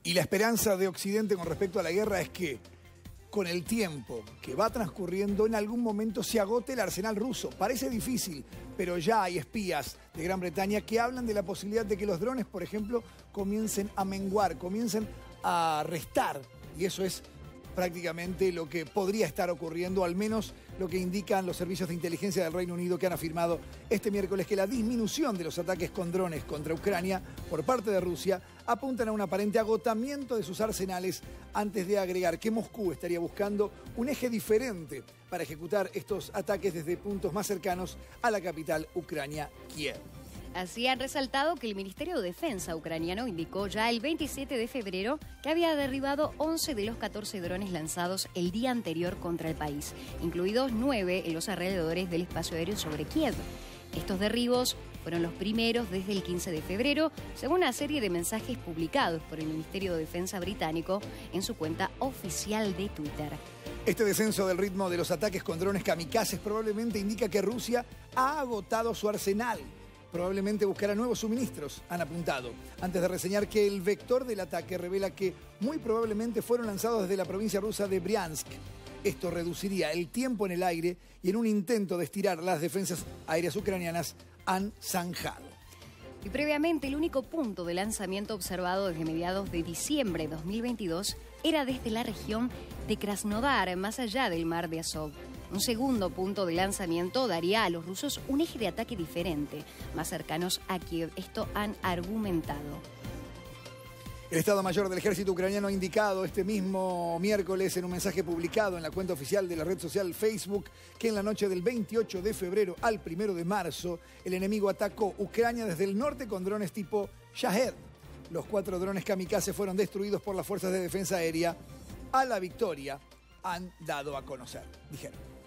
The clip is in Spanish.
Y la esperanza de Occidente con respecto a la guerra es que con el tiempo que va transcurriendo, en algún momento se agote el arsenal ruso. Parece difícil, pero ya hay espías de Gran Bretaña que hablan de la posibilidad de que los drones, por ejemplo, comiencen a menguar, comiencen a restar. Y eso es prácticamente lo que podría estar ocurriendo, al menos lo que indican los servicios de inteligencia del Reino Unido, que han afirmado este miércoles que la disminución de los ataques con drones contra Ucrania por parte de Rusia apuntan a un aparente agotamiento de sus arsenales, antes de agregar que Moscú estaría buscando un eje diferente para ejecutar estos ataques desde puntos más cercanos a la capital ucrania, Kiev. Así han resaltado que el Ministerio de Defensa ucraniano indicó ya el 27 de febrero que había derribado 11 de los 14 drones lanzados el día anterior contra el país, incluidos 9 en los alrededores del espacio aéreo sobre Kiev. Estos derribos fueron los primeros desde el 15 de febrero, según una serie de mensajes publicados por el Ministerio de Defensa británico en su cuenta oficial de Twitter. Este descenso del ritmo de los ataques con drones kamikazes probablemente indica que Rusia ha agotado su arsenal. Probablemente buscará nuevos suministros, han apuntado, antes de reseñar que el vector del ataque revela que muy probablemente fueron lanzados desde la provincia rusa de Briansk. Esto reduciría el tiempo en el aire y en un intento de estirar las defensas aéreas ucranianas han zanjado. Y previamente el único punto de lanzamiento observado desde mediados de diciembre de 2022 era desde la región de Krasnodar, más allá del mar de Azov. Un segundo punto de lanzamiento daría a los rusos un eje de ataque diferente, más cercanos a Kiev. Esto han argumentado. El Estado Mayor del Ejército Ucraniano ha indicado este mismo miércoles en un mensaje publicado en la cuenta oficial de la red social Facebook que en la noche del 28 de febrero al 1 de marzo el enemigo atacó Ucrania desde el norte con drones tipo Shahed. Los 4 drones kamikaze fueron destruidos por las fuerzas de defensa aérea. A la victoria han dado a conocer, dijeron.